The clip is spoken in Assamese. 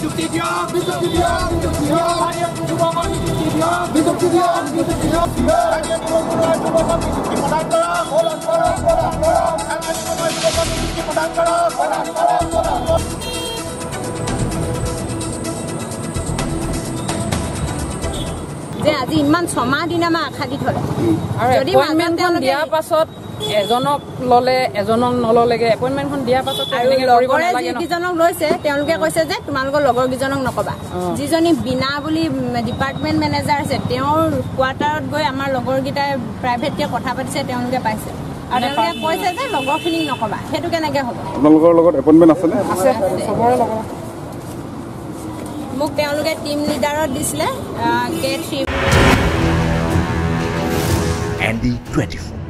যে আজি ইমান 6 মাহ দিন আমাৰ আশা দি থলে যদি এপইণ্টমেণ্টখন দিয়াৰ পাছত এজনক ললে এজনক নললেগে এপইণ্টমেণ্টখন দিয়াৰ পাছত লগৰে যিজনক লৈছে তেওঁলোকে কৈছে যে তোমালোকৰ লগৰ কিজনক নকবা যিজনী বিনা বুলি ডিপাৰ্টমেণ্ট মেনেজাৰ আছে তেওঁৰ কোৱাৰ্টাৰত গৈ আমাৰ লগৰকেইটাই প্ৰাইভেটকে কথা পাতিছে তেওঁলোকে পাইছে আৰু তেওঁলোকে কৈছে যে লগৰখিনিক নকবা সেইটো কেনেকৈ হ'ব আপোনালোকৰ লগত এপইণ্টমেণ্ট আছেনে আছে চবৰে লগত মোক তেওঁলোকে টিম লিডাৰত দিছিলে K3 ND24